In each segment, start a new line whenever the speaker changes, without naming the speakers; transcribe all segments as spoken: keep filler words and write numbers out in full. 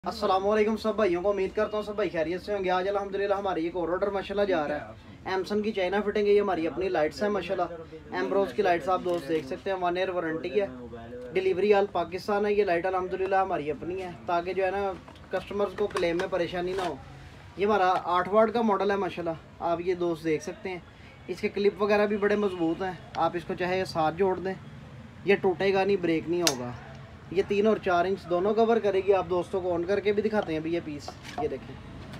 अस्सलाम वालेकुम सब भाइयों को, उम्मीद करता हूँ सब भाई खैरियत से होंगे। आज अल्हम्दुलिल्लाह हमारी एक और ऑर्डर माशाल्लाह जा रहा है। एमसन की चाइना फिटिंग है, ये हमारी अपनी लाइट्स हैं माशाल्लाह। एम्ब्रोज की लाइट्स आप दोस्त देख सकते हैं, वन ईयर वारंटी है, डिलीवरी आल पाकिस्तान है। ये लाइट अल्हम्दुलिल्लाह हमारी अपनी है, ताकि जो है ना कस्टमर्स को क्लेम में परेशानी ना हो। ये हमारा आठ वाट का मॉडल है माशाल्लाह, आप ये दोस्त देख सकते हैं। इसके क्लिप वगैरह भी बड़े मजबूत हैं, आप इसको चाहे साथ जोड़ दें, ये टूटेगा नहीं, ब्रेक नहीं होगा। ये तीन और चार इंच दोनों कवर करेगी। आप दोस्तों को ऑन करके भी दिखाते हैं अभी ये पीस, ये देखें।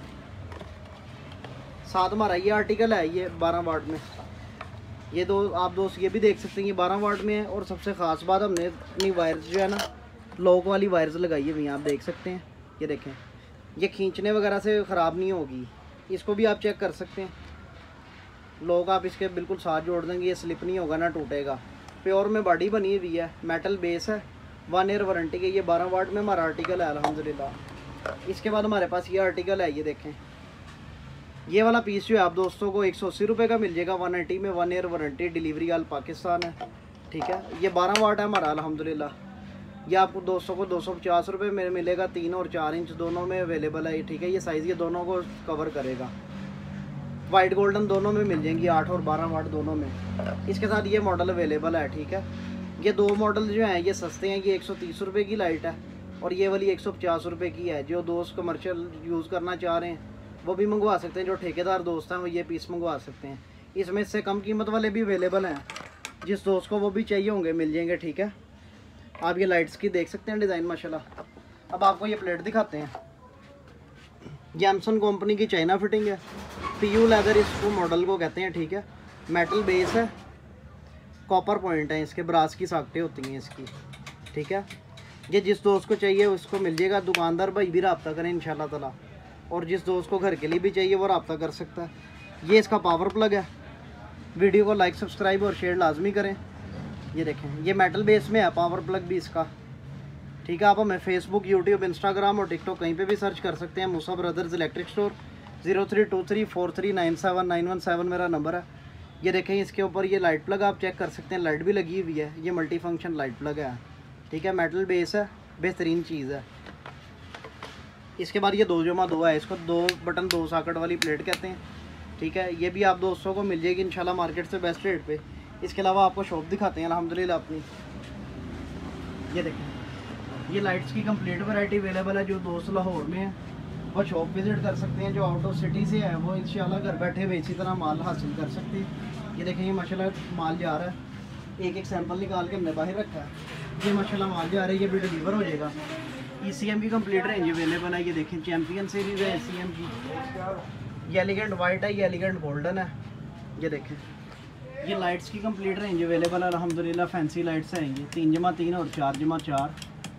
साथ हमारा ये आर्टिकल है, ये बारह वाट में। ये दो आप दोस्त ये भी देख सकते हैं, ये बारह वाट में है। और सबसे ख़ास बात, हमने अपनी वायर्स जो है ना लॉक वाली वायर्स लगाई हुई हैं, आप देख सकते हैं। ये देखें, ये खींचने वगैरह से ख़राब नहीं होगी। इसको भी आप चेक कर सकते हैं, लॉक आप इसके बिल्कुल साथ जोड़ देंगे, ये स्लिप नहीं होगा ना टूटेगा। प्योर में बॉडी बनी हुई है, मेटल बेस है, वन ईयर वारंटी के। ये बारह वाट में हमारा आर्टिकल है अल्हम्दुलिल्लाह। इसके बाद हमारे पास ये आर्टिकल है, ये देखें। ये वाला पीस जो है आप दोस्तों को एक सौ अस्सी रुपये का मिल जाएगा, वन एटी में, one year warranty, delivery all Pakistan है, ठीक है। ये बारह वाट है हमारा अल्हम्दुलिल्लाह। ये आपको दोस्तों को दो सौ पचास रुपये में मिलेगा, तीन और चार इंच दोनों में अवेलेबल है, ठीक है। ये साइज़ ये दोनों को कवर करेगा। वाइट गोल्डन दोनों में मिल जाएंगी, आठ और बारह वाट दोनों में। इसके साथ ये मॉडल अवेलेबल है, ठीक है। ये दो मॉडल जो हैं ये सस्ते हैं, ये एक सौ तीस रुपये की लाइट है और ये वाली एक सौ पचास रुपये की है। जो दोस्त कमर्शियल यूज़ करना चाह रहे हैं वो भी मंगवा सकते हैं, जो ठेकेदार दोस्त हैं वो ये पीस मंगवा सकते हैं। इसमें इससे कम कीमत वाले भी अवेलेबल हैं, जिस दोस्त को वो भी चाहिए होंगे मिल जाएंगे, ठीक है। आप ये लाइट्स की देख सकते हैं डिज़ाइन माशाल्लाह। अब आपको ये प्लेट दिखाते हैं। ये एमसन कंपनी की चाइना फिटिंग है, पी यू लेदर इसको मॉडल को कहते हैं, ठीक है। मेटल बेस है, कॉपर पॉइंट है इसके, ब्रास की साकटें होती हैं इसकी, ठीक है। ये जिस दोस्त को चाहिए उसको मिल जाएगा। दुकानदार भाई भी रब्ता करें इंशाल्लाह ताला, और जिस दोस्त को घर के लिए भी चाहिए वो रब्ता कर सकता है। ये इसका पावर प्लग है। वीडियो को लाइक, सब्सक्राइब और शेयर लाजमी करें। ये देखें, ये मेटल बेस में है पावर प्लग भी इसका, ठीक है। आप हमें फेसबुक, यूट्यूब, इंस्टाग्राम और टिकटॉक कहीं पर भी सर्च कर सकते हैं। Musa brothers electric store. Zero three two three four three nine seven nine one seven मेरा नंबर है। ये देखें, इसके ऊपर ये लाइट प्लग आप चेक कर सकते हैं, लाइट भी लगी हुई है। ये मल्टी फंक्शन लाइट प्लग है, ठीक है। मेटल बेस है, बेहतरीन चीज़ है। इसके बाद ये दो जमा दो है, इसको दो बटन दो साकट वाली प्लेट कहते हैं, ठीक है। ये भी आप दोस्तों को मिल जाएगी इंशाल्लाह मार्केट से बेस्ट रेट पे। इसके अलावा आपको शॉप दिखाते हैं अल्हम्दुलिल्लाह अपनी। ये देखें, ये लाइट्स की कंप्लीट वैरायटी अवेलेबल है। जो दोस्त लाहौर में है वो शॉप विज़िट कर सकते हैं, जो आउट ऑफ सिटी से है वो इंशाल्लाह घर बैठे हुए इसी तरह माल हासिल कर सकते हैं। ये देखें, ये माशाल्लाह माल जा रहा है, एक एक सैंपल निकाल के हमने बाहर रखा है। ये माशाल्लाह माल जा रहा है, ये भी डिलीवर हो जाएगा। ई सी एम की कंप्लीट रेंज अवेलेबल है। ये देखें, चैम्पियन सीरीज़ है, सी एम की। ये एलिगेंट वाइट है, ये एलिगेंट गोल्डन है। ये देखें, ये लाइट्स की कंप्लीट रेंज अवेलेबल है अल्हम्दुलिल्लाह। फैंसी लाइट्स हैं ये, तीन जमा तीन और चार जमा चार।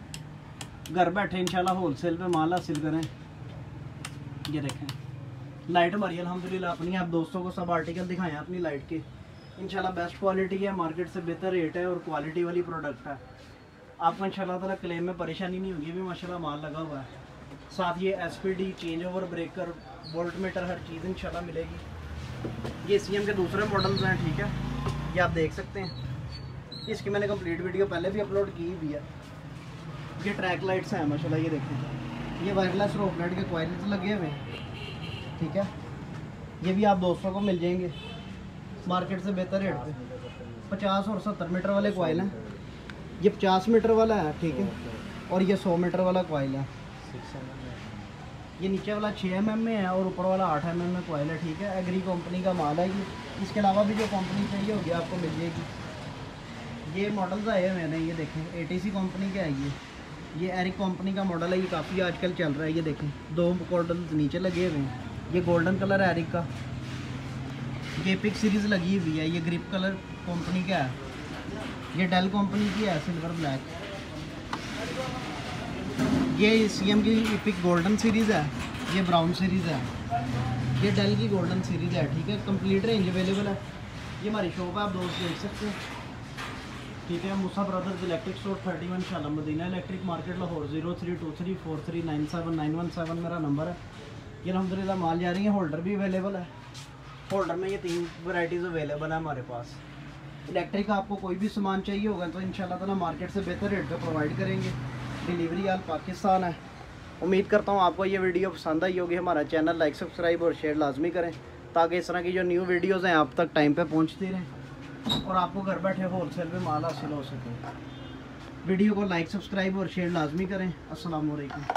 घर बैठे इंशाल्लाह होलसेल पे माल हासिल करें। ये देखें, लाइट हमारी अल्हम्दुलिल्लाह अपनी। आप दोस्तों को सब आर्टिकल दिखाएं अपनी लाइट के, इंशाल्लाह बेस्ट क्वालिटी है, मार्केट से बेहतर रेट है और क्वालिटी वाली प्रोडक्ट है। आपको इंशाल्लाह ताला क्लेम में परेशानी नहीं होगी, भी माशाल्लाह माल लगा हुआ है। साथ ये S P D, change over, breaker, volt meter, हर चीज़ इंशाल्लाह मिलेगी। ये सी एम के दूसरे मॉडल्स हैं, ठीक है। ये आप देख सकते हैं, इसकी मैंने कंप्लीट वीडियो पहले भी अपलोड की भी है। ये ट्रैक लाइट्स हैं माशाल्लाह। ये देखें, ये वायरलेस रोप लाइट के कॉइल्स लगे हुए हैं, ठीक है। ये भी आप दोस्तों को मिल जाएंगे मार्केट से बेहतर रेट पे। पचास और सत्तर मीटर वाले कॉइल हैं, ये पचास मीटर वाला है, ठीक है। और ये सौ मीटर वाला कॉइल है। ये नीचे वाला छः एम एम में है और ऊपर वाला आठ एम एम में कॉइल है, ठीक है। एग्री कंपनी का माल है ये। इसके अलावा भी जो कंपनी चाहिए होगी आपको मिल जाएगी। ये मॉडल्स आए हुए हैं, ये देखें, ए टी सी कंपनी का है ये। ये एरिक कंपनी का मॉडल है, ये काफ़ी आजकल चल रहा है। ये देखें, दो मॉडल्स नीचे लगे हुए हैं। ये गोल्डन कलर है एरिक का। ये पिक सीरीज़ लगी हुई है, ये ग्रिप कलर कंपनी का है। ये डेल कंपनी की है, सिल्वर ब्लैक। ये सी एम की पिक गोल्डन सीरीज़ है, ये ब्राउन सीरीज़ है। ये डेल की गोल्डन सीरीज़ है, ठीक है। कंप्लीट रेंज अवेलेबल है। ये हमारी शॉप है, आप दोस्त देख सकते हैं, ठीक है। Musa brothers electric store, thirty one शाला Madina electric market Lahore. Zero three two three four three nine seven nine one seven मेरा नंबर है। ये अल्हम्दुलिल्लाह माल जा रही है। होल्डर भी अवेलेबल है। होल्डर में ये तीन वैरायटीज़ अवेलेबल है हमारे पास। इलेक्ट्रिक का आपको कोई भी सामान चाहिए होगा तो इंशाल्लाह ताला मार्केट से बेहतर रेट पे प्रोवाइड करेंगे। डिलीवरी आल पाकिस्तान है, उम्मीद करता हूँ आपको ये वीडियो पसंद आई होगी। हमारा चैनल लाइक सब्सक्राइब और शेयर लाजमी करें ताकि इस तरह की जो न्यू वीडियोज़ हैं आप तक टाइम पे पहुँचती रहें और आपको घर बैठे होलसेल में माल हासिल हो सके। वीडियो को लाइक सब्सक्राइब और शेयर लाजमी करें। अस्सलाम वालेकुम।